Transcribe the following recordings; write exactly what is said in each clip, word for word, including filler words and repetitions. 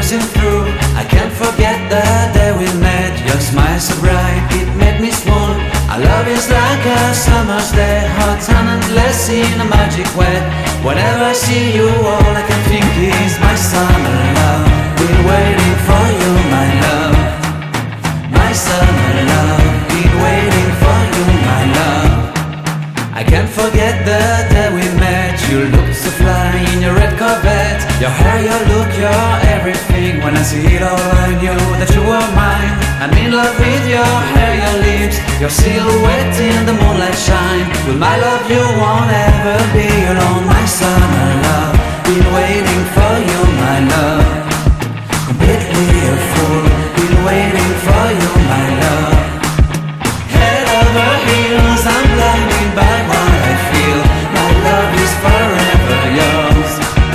passing through. I can't forget the day we met. Your smile so bright, it made me swoon. Our love is like a summer's day, hot and endless in a magic way. Whenever I see you, all I can think is my summer love. Been waiting for you, my love. My summer love. Been waiting for you, my love. I can't forget the day we met. You looked so fly in your red Corvette. Your hair, your look, your everything. When I see it all, I knew that you were mine. I'm in love with your hair, your lips, your silhouette in the moonlight shine. With my love you won't ever be alone. My summer love, been waiting for you, my love. Completely a fool, been waiting for you, my love. Head over heels, I'm blinded by what I feel. My love is forever yours.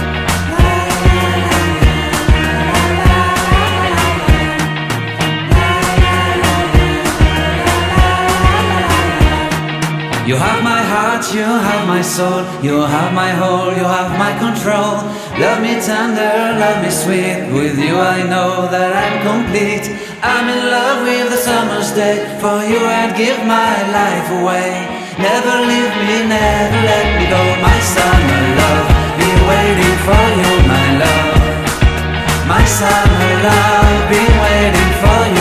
You have my heart, you have my soul, you have my whole, you have my control. Love me tender, love me sweet. With you I know that I'm complete. I'm in love with the summer's day. For you I'd give my life away. Never leave me, never let me go. My summer love, been waiting for you, my love. My summer love, been waiting for you.